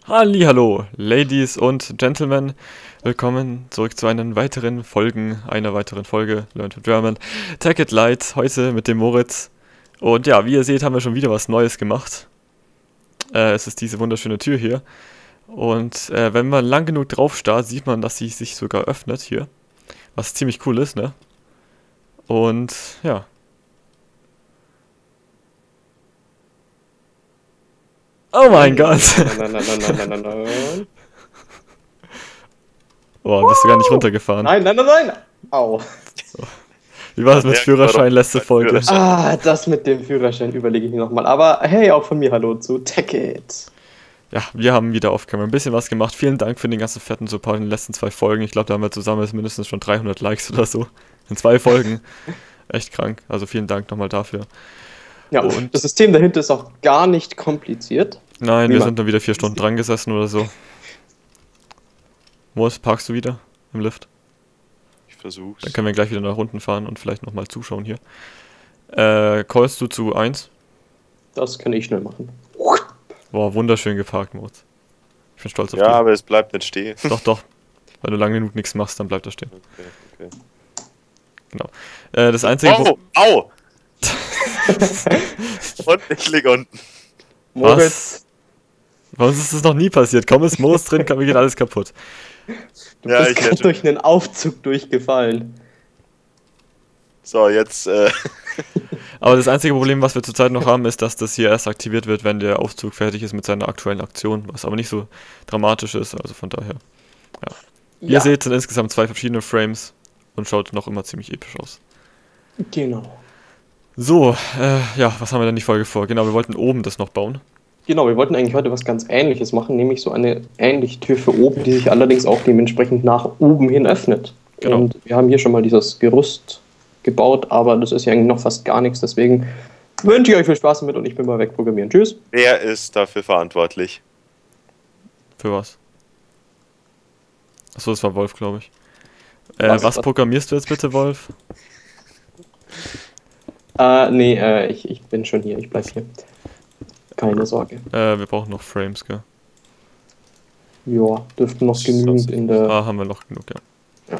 Hallihallo, Ladies und Gentlemen, willkommen zurück zu einer weiteren Folge Learn to German. Take it light, heute mit dem Moritz. Und ja, wie ihr seht, haben wir schon wieder was Neues gemacht. Es ist diese wunderschöne Tür hier. Und wenn man lang genug drauf starrt, sieht man, dass sie sich sogar öffnet hier. Was ziemlich cool ist, ne? Und ja. Oh mein Gott! Boah, bist du gar nicht runtergefahren. Nein! Au. Wie war das mit Führerschein letzte Folge? Das mit dem Führerschein überlege ich mir nochmal. Aber hey, auch von mir hallo zu Take It. Ja, wir haben wieder auf Kamera ein bisschen was gemacht. Vielen Dank für den ganzen fetten Support in den letzten 2 Folgen. Ich glaube, da haben wir zusammen mindestens schon 300 Likes oder so. In 2 Folgen. Echt krank. Also vielen Dank nochmal dafür. Ja, und das System dahinter ist auch gar nicht kompliziert. Nein, wir sind nur wieder 4 Stunden dran gesessen oder so. Moritz, parkst du wieder im Lift? Ich versuch's. Dann können wir gleich wieder nach unten fahren und vielleicht nochmal zuschauen hier. Callst du zu 1? Das kann ich schnell machen. Boah, wunderschön geparkt, Moritz. Ich bin stolz auf dich. Ja, dich. aber es bleibt nicht stehen. Doch. Wenn du lange genug nichts machst, dann bleibt er stehen. Okay. Genau. Das einzige... Au! Und ich lieg unten. Was? Bei uns ist das noch nie passiert. Kaum ist Moos drin, mir geht alles kaputt. Du bist gerade durch einen Aufzug durchgefallen. So, jetzt... Aber das einzige Problem, was wir zurzeit noch haben, ist, dass das hier erst aktiviert wird, wenn der Aufzug fertig ist mit seiner aktuellen Aktion, was aber nicht so dramatisch ist, also von daher. Ja. Wie ihr seht, sind insgesamt 2 verschiedene Frames und schaut noch immer ziemlich episch aus. Genau. So, ja, was haben wir denn die Folge vor? Genau, wir wollten oben das noch bauen. Genau, wir wollten eigentlich heute was ganz Ähnliches machen, nämlich so eine ähnliche Tür für oben, die sich allerdings auch dementsprechend nach oben hin öffnet. Genau. Und wir haben hier schon mal dieses Gerüst gebaut, aber das ist ja eigentlich noch fast gar nichts, deswegen wünsche ich euch viel Spaß damit und ich bin mal wegprogrammieren. Tschüss. Wer ist dafür verantwortlich? Für was? Achso, das war Wolf, glaube ich. Was programmierst du jetzt bitte, Wolf? Ich bin schon hier, ich bleib hier. Keine Sorge. Wir brauchen noch Frames, gell? Ja, dürften noch genügend in der... haben wir noch genug, ja.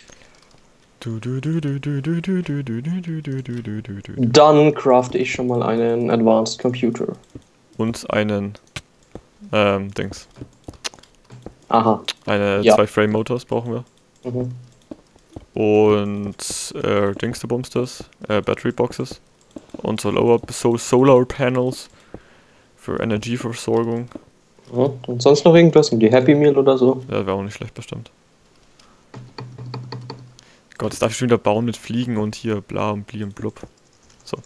Dann crafte ich schon mal einen Advanced Computer. Und einen, Dings. Aha. 2 Frame Motors brauchen wir. Mhm. Und, Dingstebumsters, Battery Boxes. Und Solar Panels für Energieversorgung. Mhm. Und sonst noch irgendwas? Die Happy Meal oder so? Ja, wäre auch nicht schlecht bestimmt. Gott, jetzt darf ich schon wieder bauen mit Fliegen und hier bla und bli und blub. So.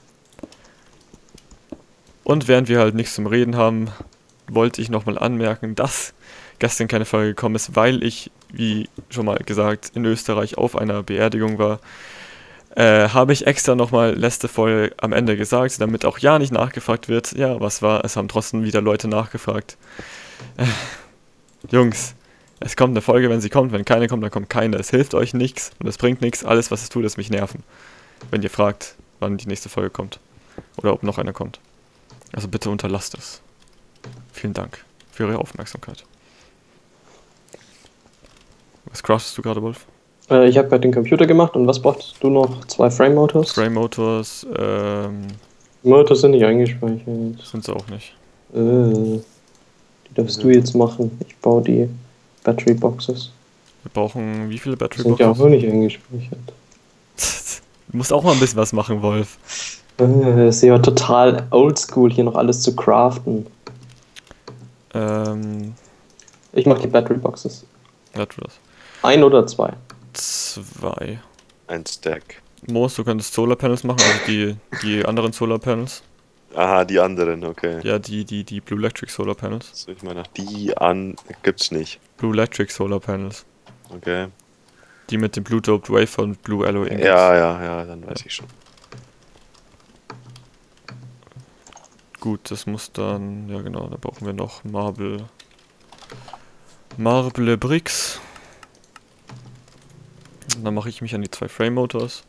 Und während wir halt nichts zum Reden haben, wollte ich nochmal anmerken, dass gestern keine Folge gekommen ist, weil ich, wie schon mal gesagt, in Österreich auf einer Beerdigung war. Habe ich extra nochmal letzte Folge am Ende gesagt, damit auch ja nicht nachgefragt wird. Ja, was war? Es haben trotzdem wieder Leute nachgefragt. Jungs, es kommt eine Folge, wenn sie kommt. Wenn keine kommt, dann kommt keine. Es hilft euch nichts und es bringt nichts. Alles, was es tut, ist mich nerven. Wenn ihr fragt, wann die nächste Folge kommt. Oder ob noch eine kommt. Also bitte unterlasst es. Vielen Dank für eure Aufmerksamkeit. Was craftest du gerade, Wolf? Ich habe gerade den Computer gemacht und was brauchst du noch? 2 Frame Motors? Frame Motors, Motors sind nicht eingespeichert. Sind sie auch nicht. Die darfst du jetzt machen. Ich baue die Battery Boxes. Wir brauchen wie viele Battery Boxes? Sind ja auch noch nicht eingespeichert. Du musst auch mal ein bisschen was machen, Wolf. Ist ja total oldschool, hier noch alles zu craften. Ich mache die Battery Boxes. Batteries. 1 oder 2? 2. Ein Stack. Moos, du könntest Solar Panels machen, also die anderen Solar Panels. Aha, die anderen, okay. Ja, die Blue Electric Solar Panels. So, ich meine, die gibt's nicht. Blue Electric Solar Panels. Okay. Die mit dem Blue Doped Wafer und Blue Alloy Ingots. Ja, dann weiß ich schon. Gut, das muss dann, ja genau, da brauchen wir noch Marble Bricks. Und dann mache ich mich an die 2 Frame Motors.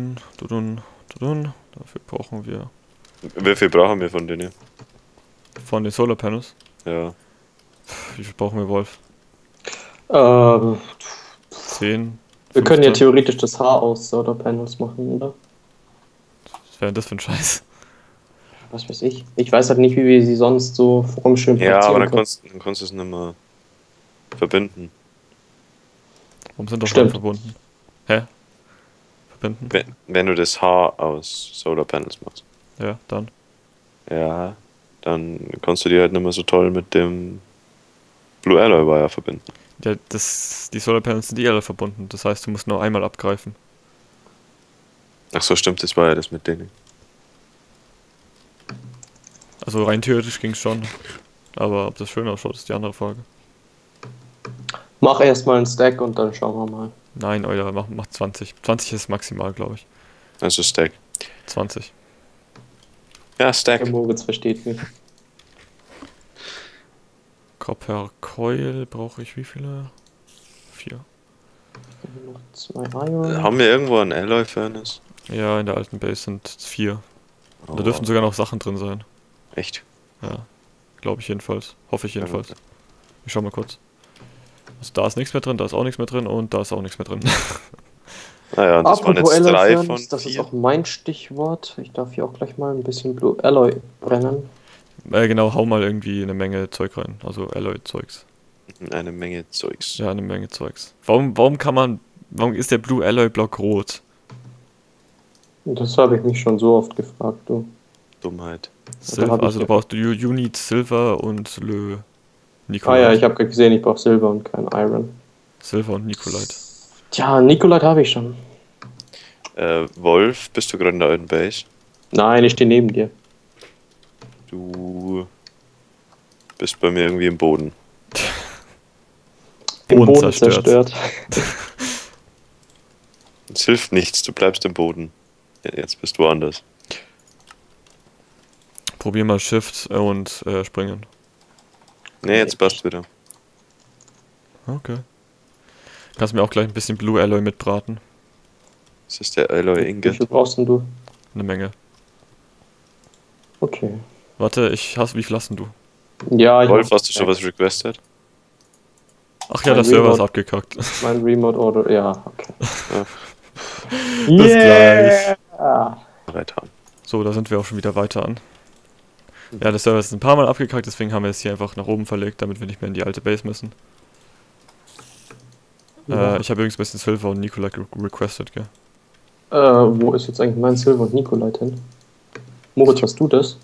Dafür brauchen wir Wie viel brauchen wir von denen? von den Solar Panels. Ja. Wie viel brauchen wir, Wolf? Wir 10? können ja 15? theoretisch das Haar aus Solar Panels machen, oder? Was wäre denn das für ein Scheiß? Was weiß ich. Ich weiß halt nicht, wie wir sie sonst so formschön Ja, aber dann können. kannst du es nicht mehr verbinden. Warum sind doch Stimmt. alle verbunden? Hä? Verbinden? Wenn du das Haar aus Solar Panels machst. Ja, dann. Ja, dann kannst du die halt nicht mehr so toll mit dem Blue Alloy Wire verbinden. Ja, die Solar Panels sind alle verbunden. Das heißt, du musst nur einmal abgreifen. Ach so, stimmt, das war ja das mit denen. Also rein theoretisch ging es schon. Aber ob das schön ausschaut, ist die andere Frage. Mach erstmal einen Stack und dann schauen wir mal. Nein, Euler, mach 20. 20 ist maximal, glaube ich. Also Stack. 20. Ja, Stack. Der Moritz versteht mich. Copper Coil brauche ich wie viele? 4. Noch 2 Iron. Haben wir irgendwo ein Alloy Furnace? Ja, in der alten Base sind 4. Oh, Da dürften sogar noch Sachen drin sein. echt? Ja. Glaube ich jedenfalls. Hoffe ich jedenfalls. Ja, Ich schau mal kurz. Also da ist nichts mehr drin, da ist auch nichts mehr drin und da ist auch nichts mehr drin. Naja, und das waren Apropos jetzt Alloy 3 Furnace, von das ist 4. auch mein Stichwort. Ich darf hier auch gleich mal ein bisschen Blue Alloy brennen. Genau, hau mal irgendwie eine Menge Zeug rein. Also Alloy-Zeugs. Eine Menge Zeugs. Ja, eine Menge Zeugs. Warum ist der Blue Alloy Block rot? Das habe ich mich schon so oft gefragt, du. Dummheit. Silver, hab ich also du ja- brauchst You need Silver und Nikolite. Ah ja, ich habe gerade gesehen, ich brauche Silber und kein Iron. Silver und Nikolite. Tja, Nikolite habe ich schon. Wolf, bist du gerade in der alten Base? Nein, ich stehe neben dir. Du bist bei mir irgendwie im Boden. Boden zerstört. Es hilft nichts, du bleibst im Boden. Ja, jetzt bist du woanders. Probier mal Shift und springen. Nee, jetzt passt wieder. Okay. Kannst mir auch gleich ein bisschen Blue Alloy mitbraten. Das ist der Alloy Wie Ingot. viel brauchst denn du? Eine Menge. Okay. Warte, wie viel hast denn du? Ja, ich Wolf, hab- hast du schon was requested? Ach ja, Mein der Server ist Remote- abgekackt. Mein Remote Order, ja, okay. Bis gleich. Ah. Weiter. So, da sind wir auch schon wieder weiter an. Ja, der Server ist ein paar Mal abgekackt, deswegen haben wir es hier einfach nach oben verlegt, damit wir nicht mehr in die alte Base müssen. Ja. Ich habe übrigens ein bisschen Silver und Nikolite requested, gell? Wo ist jetzt eigentlich mein Silber und Nikolite hin? Moritz, hast du das?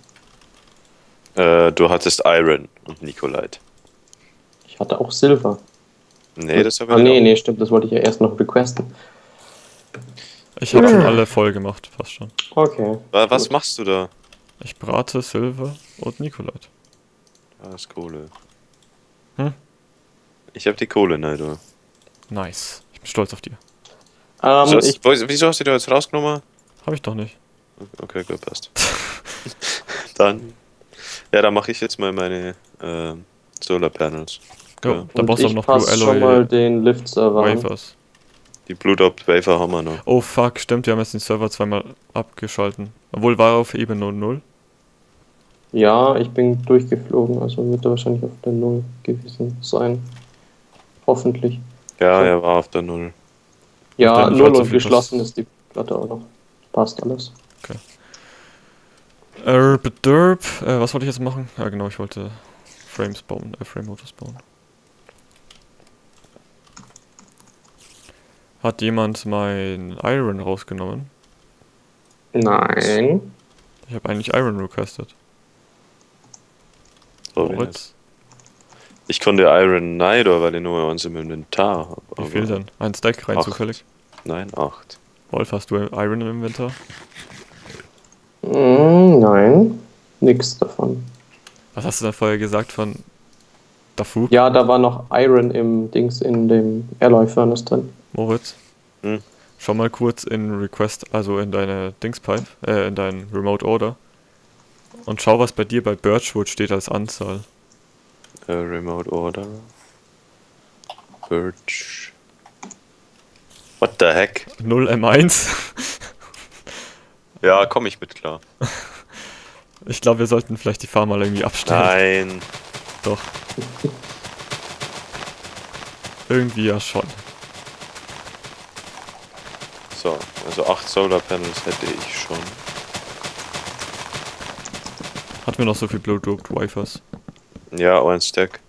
Du hattest Iron und Nikolite. Ich hatte auch Silber. Nee, das haben Ah, wir nee, nicht. nee, stimmt, das wollte ich ja erst noch requesten. Ich habe schon alle voll gemacht, fast schon. Okay. Was Gut. machst du da? Ich brate Silver und Nikolite. Ah, das ist Kohle. Hm? Ich hab die Kohle, nein, du. Nice. Ich bin stolz auf dir. Wieso hast du die jetzt rausgenommen? Habe ich doch nicht. Okay, gut, passt. Dann. Ja, dann mache ich jetzt mal meine Solar Panels. Ja, Ja. da Und brauchst du auch ich noch Blue passe schon Alloy mal den Lift-Server an. Wafers. Die Blue Dot Wafer haben wir noch. Oh fuck, stimmt, wir haben jetzt den Server zweimal abgeschalten. Obwohl war er auf Ebene 0. Ja, ich bin durchgeflogen, also wird er wahrscheinlich auf der 0 gewesen sein. Hoffentlich. Ja, So. er war auf der Null. Ja, den 0 Fall, so und viel geschlossen ist die Platte auch noch. Passt alles. Derp. Was wollte ich jetzt machen? Ja genau, ich wollte Frames bauen, Frame Motors bauen. Hat jemand mein Iron rausgenommen? Nein. Ich habe eigentlich Iron requested. Sorry, nicht. Moritz, Ich konnte Iron Nider, weil ich nur eins im Inventar habe. wie viel denn? Ein Stack rein 8. zufällig. Nein, 8. Wolf, hast du Iron im Inventar? Nein. Nix davon. Was hast du denn vorher gesagt von Dafuk? Ja, da war noch Iron im Dings in dem Alloy Furnace drin. Moritz? Hm? Schau mal kurz in Request, also in deine Dingspipe, in dein Remote Order. Und schau, was bei dir bei Birchwood steht als Anzahl. Remote Order. Birch. What the heck? 0 M1. Ja, komm ich mit klar. Ich glaube, wir sollten vielleicht die Farm mal irgendwie abstellen. Nein. Doch. Irgendwie ja schon. So, also 8 Solar Panels hätte ich schon. Hatten wir noch so viel Blow-Doped Wafers? Ja, ein Stack.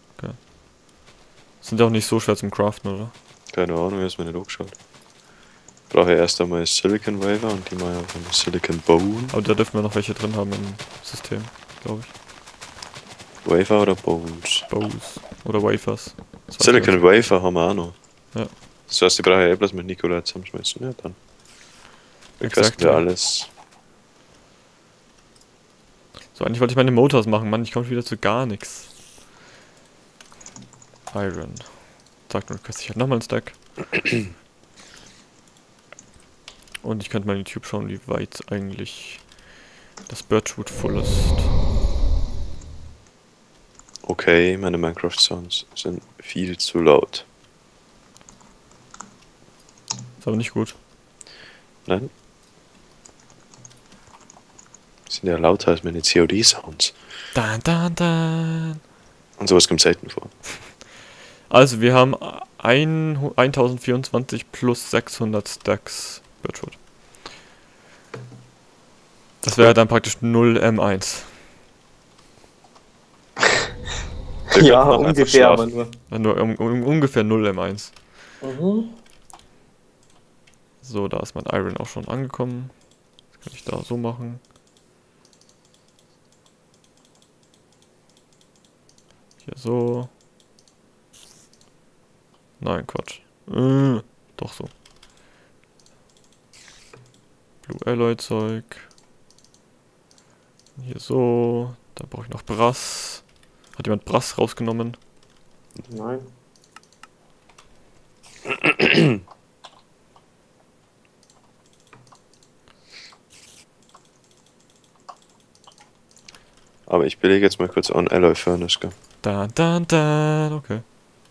Sind ja auch nicht so schwer zum Craften, oder? Keine Ahnung, wie es mir nicht angeschaut. Brauche erst einmal Silicon Wafer und die mal auf eine Silicon Bone. Aber da dürfen wir noch welche drin haben im System, glaube ich. Wafer oder Bones? Bows. Oder Wafers. Silicon Wafer haben wir auch noch. Ja. Das heißt, die brauche ich bloß mit Nikola zusammenschmeißen. Ja, dann. Exakt. Wir alles. So, eigentlich wollte ich meine Motors machen, Mann, ich komme wieder zu gar nichts. Iron. Sagt nur, ich halt nochmal ein Stack. Und ich könnte mal in YouTube schauen, wie weit eigentlich das Birchwood voll ist. Okay, meine Minecraft Sounds sind viel zu laut. Ist aber nicht gut. Nein? Sind ja lauter als meine COD Sounds. Dan. Und sowas kommt selten vor. Also wir haben 1024 plus 600 Stacks Birchwood. Das wäre dann praktisch 0 M1. Ja, ungefähr, aber nur. Nur ungefähr 0 M1. Mhm. So, da ist mein Iron auch schon angekommen. Das kann ich da so machen. Hier so. Nein, Quatsch. Doch so. Blue Alloy Zeug. Hier so. Da brauche ich noch Brass. Hat jemand Brass rausgenommen? Nein. Aber ich belege jetzt mal kurz an Alloy Furnace, gell? Okay.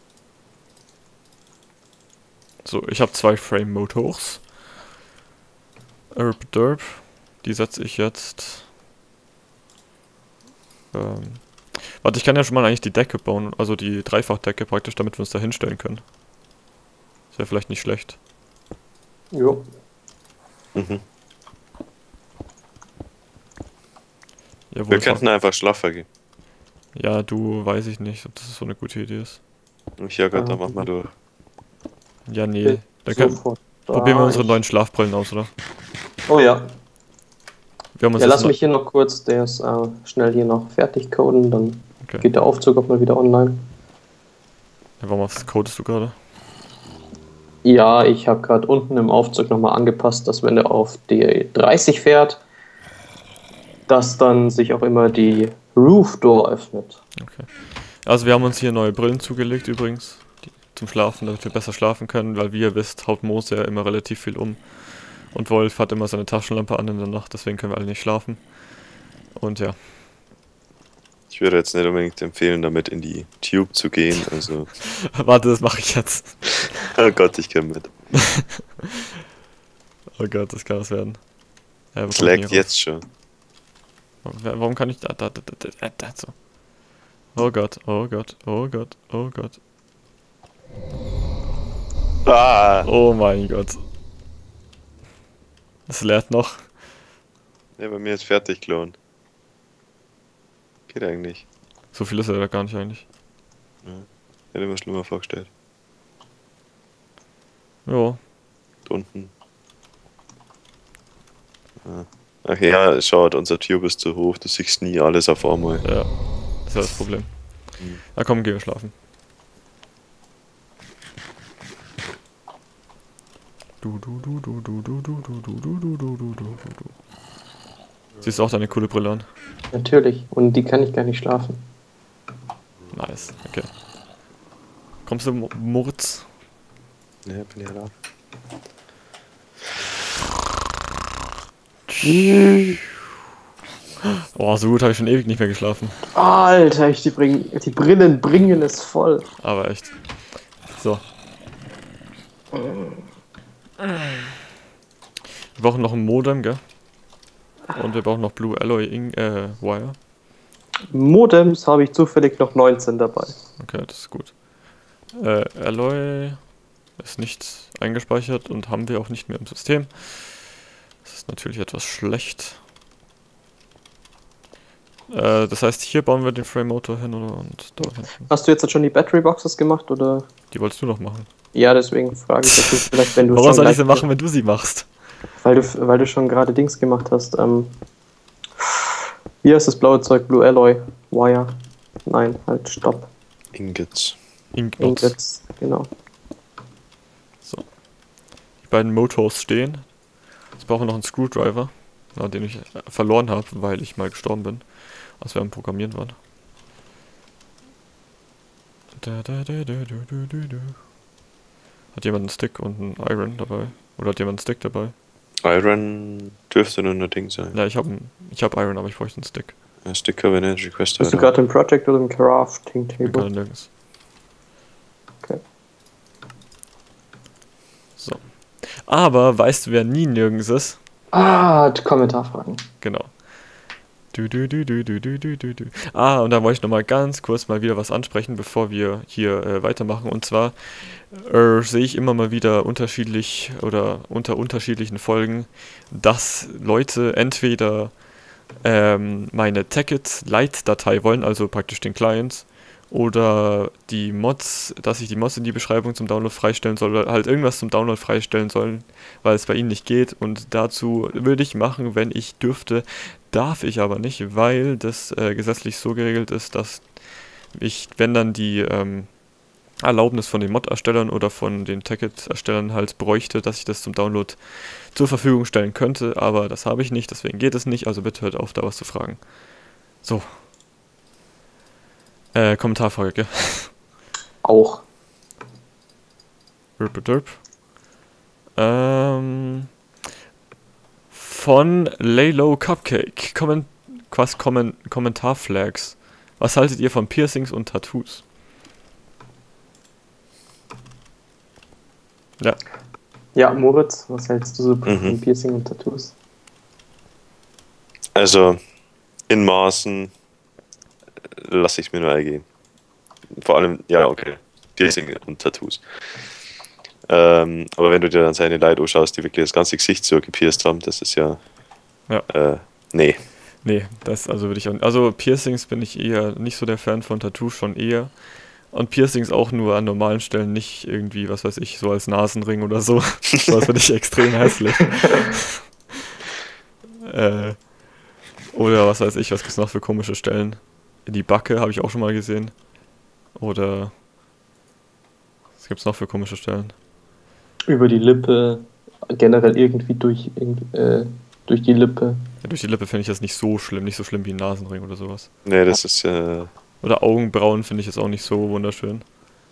So, ich habe 2 Frame Motors. Derp. Die setze ich jetzt. Warte, ich kann ja schon mal eigentlich die Decke bauen, also die Dreifachdecke praktisch, damit wir uns da hinstellen können. Das wäre vielleicht nicht schlecht. Jo. Mhm. Jawohl, Wir könnten einfach schlaffer gehen. ja, du, weiß ich nicht, ob das so eine gute Idee ist. Ja Gott, dann machen wir durch. Ja, nee. Dann probieren wir unsere neuen Schlafbrillen aus, oder? Oh ja. Wir haben uns Ja, das lass mich hier noch kurz schnell hier noch fertig coden, dann Okay. geht der Aufzug auch mal wieder online. Ja, warum codest du gerade? Ja, ich habe gerade unten im Aufzug nochmal angepasst, dass wenn er auf die 30 fährt, dass dann sich auch immer die Roof Door öffnet. Okay. Also wir haben uns hier neue Brillen zugelegt übrigens. Zum Schlafen, damit wir besser schlafen können, weil wie ihr wisst, haut Mose ja immer relativ viel um. Und Wolf hat immer seine Taschenlampe an in der Nacht, deswegen können wir alle nicht schlafen. Und ja. Ich würde jetzt nicht unbedingt empfehlen, damit in die Tube zu gehen, also... Warte, das mache ich jetzt. Oh Gott, ich komme mit. Oh Gott, das kann was werden. Es laggt jetzt schon. Warum kann ich da so. Oh Gott, oh Gott, oh Gott, oh Gott. Ah! Oh mein Gott. Es leert noch. Ja, bei mir ist fertig, Klon. Geht eigentlich. So viel ist er da gar nicht eigentlich. Ja. Hätte mir schlimmer vorgestellt. Ja. Da unten. Ah. Ach ja, schaut, unser Tube ist zu hoch, du siehst nie alles auf einmal. Ja. Das ist ja das Problem. Na komm, gehen wir schlafen. Siehst du auch deine coole Brille an? Natürlich, und die kann ich gar nicht schlafen. Nice, okay. Kommst du, Moritz? Ja, bin ja da. Oh, so gut habe ich schon ewig nicht mehr geschlafen. Alter, die Brillen bringen es voll. Aber echt. So. Wir brauchen noch ein Modem, gell? Und wir brauchen noch Blue Alloy Wire. Modems habe ich zufällig noch 19 dabei. Okay, das ist gut. Alloy ist nicht eingespeichert und haben wir auch nicht mehr im System. Das ist natürlich etwas schlecht. Das heißt, hier bauen wir den Frame Motor hin und da hinten. Hast du jetzt schon die Battery Boxes gemacht oder? Die wolltest du noch machen. Ja, deswegen frage ich, ob du vielleicht, wenn du Warum schon soll ich gleich- sie machen, wenn du sie machst? Weil du schon gerade Dings gemacht hast. Wie heißt das blaue Zeug? Blue Alloy Wire. Nein, halt, stopp. Ingots. Inknots. Ingots, genau. So. Die beiden Motors stehen. Jetzt brauchen wir noch einen Screwdriver, den ich verloren habe, weil ich mal gestorben bin, als wir am Programmieren waren. Hat jemand einen Stick und einen Iron dabei? Oder hat jemand einen Stick dabei? Iron dürfte nur ein Ding sein. Ja, ich hab Iron, aber ich bräuchte einen Stick. Ein Sticker, wenn ich Request Bist du gerade im Project oder im Crafting Ich bin Table? gerade nirgends. Okay. So. Aber weißt du, wer nie nirgends ist? Die Kommentarfragen. Genau. Und da wollte ich nochmal ganz kurz mal wieder was ansprechen, bevor wir hier weitermachen. Und zwar sehe ich immer mal wieder unterschiedlich oder unter unterschiedlichen Folgen, dass Leute entweder meine Tacket-Lite-Datei wollen, also praktisch den Client, oder die Mods, dass ich die Mods in die Beschreibung zum Download freistellen soll, oder halt irgendwas zum Download freistellen soll, weil es bei ihnen nicht geht. Und dazu würde ich machen, wenn ich dürfte, darf ich aber nicht, weil das gesetzlich so geregelt ist, dass ich, wenn dann die Erlaubnis von den Mod-Erstellern oder von den Tacket-Erstellern halt bräuchte, dass ich das zum Download zur Verfügung stellen könnte, aber das habe ich nicht, deswegen geht es nicht, also bitte hört auf, da was zu fragen. So. Kommentarfrage, gell? Auch. Von Laylow Cupcake. Kommentarflags. Was haltet ihr von Piercings und Tattoos? Ja. Ja, Moritz, was hältst du so von Piercing und Tattoos? Also, in Maßen lasse ich mir nur ergehen. Vor allem, ja, okay, Piercing und Tattoos. Aber wenn du dir dann seine Leute anschaust, die wirklich das ganze Gesicht so gepierst haben, das ist ja. Nee. Nee, das also würde ich auch. Also Piercings bin ich eher nicht so der Fan von, Tattoos schon eher. Und Piercings auch nur an normalen Stellen, nicht irgendwie, was weiß ich, so als Nasenring oder so. Das finde ich extrem hässlich. Oder was weiß ich, was gibt es noch für komische Stellen? Die Backe habe ich auch schon mal gesehen. Oder was gibt es noch für komische Stellen? Über die Lippe, generell irgendwie durch die Lippe. Ja, durch die Lippe finde ich das nicht so schlimm wie ein Nasenring oder sowas. Nee, das ist Oder Augenbrauen finde ich jetzt auch nicht so wunderschön.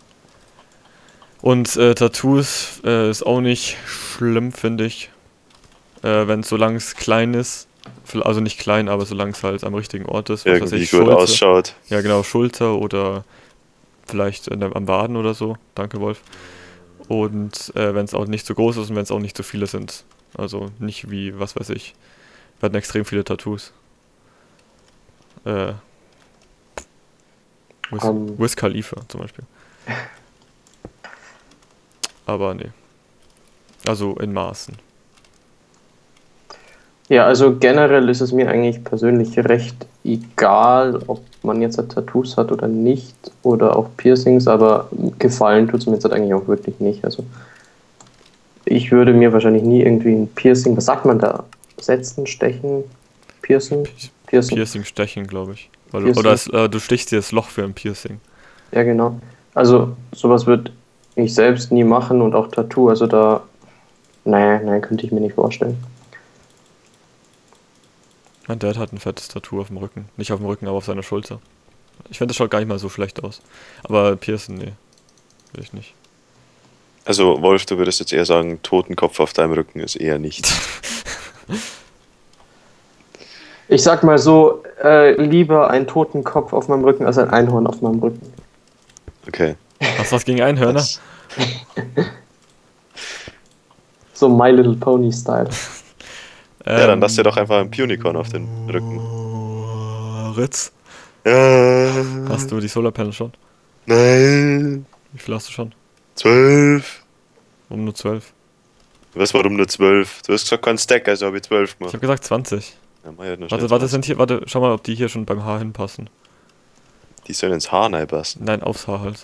Und Tattoos ist auch nicht schlimm, finde ich. Wenn es solange es klein ist. Also nicht klein, aber solange es halt am richtigen Ort ist. Was weiß irgendwie ich, gut Schulter. ausschaut. Ja, genau, Schulter oder vielleicht am Waden oder so. Danke, Wolf. Und wenn es auch nicht zu groß ist und wenn es auch nicht zu viele sind. Also nicht wie, was weiß ich. Wir hatten extrem viele Tattoos. Wiz Khalifa zum Beispiel. Aber nee. Also in Maßen. Ja, also generell ist es mir eigentlich persönlich recht egal, ob man jetzt Tattoos hat oder nicht oder auch Piercings, aber gefallen tut es mir jetzt eigentlich auch wirklich nicht. Also ich würde mir wahrscheinlich nie irgendwie ein Piercing, was sagt man da? Setzen, stechen, Piercing? Piercing stechen, glaube ich. Oder du stichst dir das Loch für ein Piercing. Ja, genau. Also sowas würde ich selbst nie machen und auch Tattoo, also da, nein, könnte ich mir nicht vorstellen. Mein Dad hat ein fettes Tattoo auf dem Rücken. Nicht auf dem Rücken, aber auf seiner Schulter. Ich finde, das schaut gar nicht mal so schlecht aus. Aber Piercing, nee. Will ich nicht. Also, Wolf, du würdest jetzt eher sagen, Totenkopf auf deinem Rücken ist eher nicht. Ich sag mal so, lieber ein Totenkopf auf meinem Rücken als ein Einhorn auf meinem Rücken. Okay. Hast du was gegen Einhörner? So My Little Pony Style. Ja, dann lass dir doch einfach ein Punicorn auf den Rücken. Ritz, Ja. hast du die Solarpanels schon? Nein. Wie viel hast du schon? 12. Um nur 12. Was, warum nur 12? Du hast gesagt, kein Stack, also habe ich 12 Ich gemacht. habe gesagt 20. Ja, mach halt noch Warte, schnell warte, 20. sind hier, warte, schau mal, ob die hier schon beim Haar hinpassen. Die sollen ins Haar reinpassen. Nein, aufs Haar halt.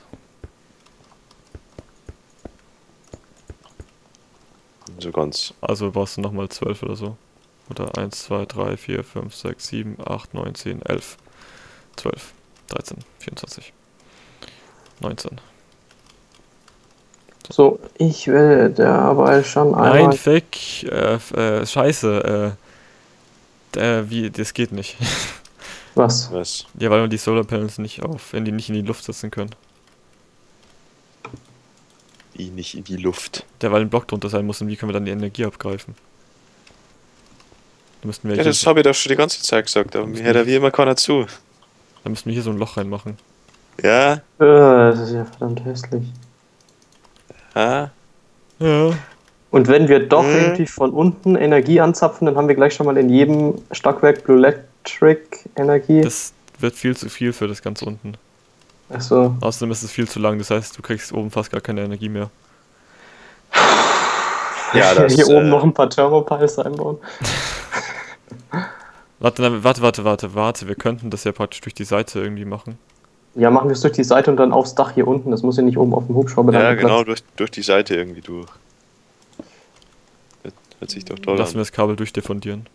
So ganz. Also brauchst du nochmal 12 oder so. Oder 1, 2, 3, 4, 5, 6, 7, 8, 9, 10, 11, 12, 13, 24, 19. So, ich will dabei schon einmal... Nein, Fick, scheiße, wie, das geht nicht. Was? Was? Ja, weil wir die Solarpanels nicht nicht in die Luft setzen können. Wie nicht in die Luft. Ja, weil ein Block drunter sein muss und wie können wir dann die Energie abgreifen? Da müssten wir Ja, das habe ich doch schon die ganze Zeit gesagt, aber mir hört ja wie immer keiner zu. da müssten wir hier so ein Loch reinmachen. Ja? Das ist ja verdammt hässlich. Ha? Ja. Und wenn wir doch irgendwie von unten Energie anzapfen, dann haben wir gleich schon mal in jedem Stockwerk Blue Electric Energie. Das wird viel zu viel für das ganz unten. Achso. Außerdem ist es viel zu lang, das heißt, du kriegst oben fast gar keine Energie mehr. Ja, das, hier oben noch ein paar Thermopiles einbauen. Warte, wir könnten das ja praktisch durch die Seite irgendwie machen. Ja, machen wir es durch die Seite und dann aufs Dach hier unten. Das muss ja nicht oben auf dem Hubschrauber Ja, landen. genau, durch die Seite irgendwie durch. Hört sich doch toll Lassen wir an. das Kabel durchdiffundieren.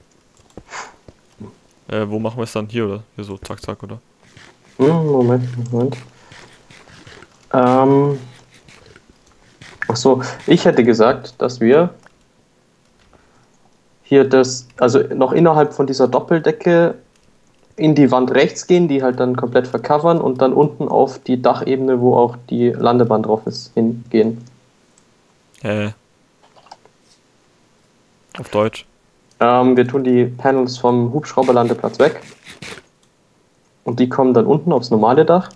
Wo machen wir es dann? Hier, oder? Hier so, zack, zack, oder? Moment. Achso, ich hätte gesagt, dass wir hier also noch innerhalb von dieser Doppeldecke in die Wand rechts gehen, die halt dann komplett vercovern und dann unten auf die Dachebene, wo auch die Landebahn drauf ist, hingehen. Auf Deutsch. Wir tun die Panels vom Hubschrauberlandeplatz weg und die kommen dann unten aufs normale Dach.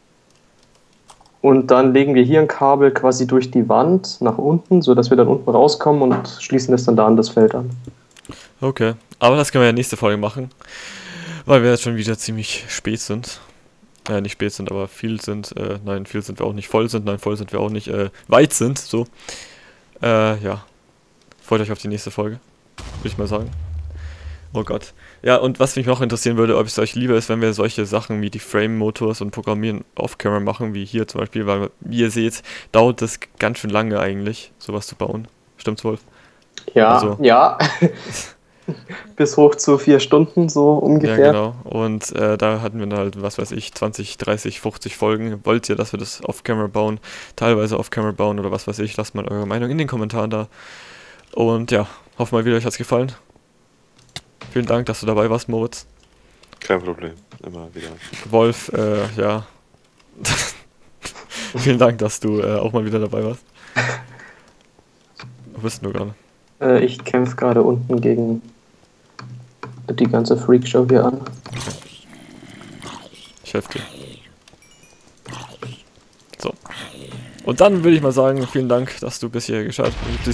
Und dann legen wir hier ein Kabel quasi durch die Wand nach unten, sodass wir dann unten rauskommen und schließen das dann da an das Feld an. Okay, aber das können wir ja nächste Folge machen, weil wir jetzt schon wieder ziemlich spät sind. Nicht spät sind, aber viel sind. Nein, viel sind wir auch nicht. Voll sind, nein, voll sind wir auch nicht. Weit sind, so. Ja. Freut euch auf die nächste Folge, würde ich mal sagen. Oh Gott. Ja, und was mich noch interessieren würde, ob es euch lieber ist, wenn wir solche Sachen wie die Frame-Motors und Programmieren off-camera machen, wie hier zum Beispiel, weil, wie ihr seht, dauert das ganz schön lange eigentlich, sowas zu bauen. Stimmt's, Wolf? Ja, Also, ja. Bis hoch zu 4 Stunden, so ungefähr. Ja, genau. Und da hatten wir dann halt, was weiß ich, 20, 30, 50 Folgen. Wollt ihr, dass wir das off-camera bauen, teilweise off-camera bauen oder was weiß ich? Lasst mal eure Meinung in den Kommentaren da. Und ja, hoffen mal wieder, euch hat's gefallen. Vielen Dank, dass du dabei warst, Moritz. Kein Problem, immer wieder. Wolf, ja. Vielen Dank, dass du auch mal wieder dabei warst. Wo bist du gerade? Ich kämpfe gerade unten gegen die ganze Freakshow hier an. Ich helfe dir. So. Und dann würde ich mal sagen, vielen Dank, dass du bis hierher geschaut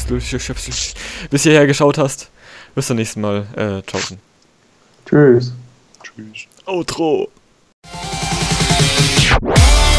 hast. Bis zum nächsten Mal. Ciao. Tschüss. Tschüss. Outro.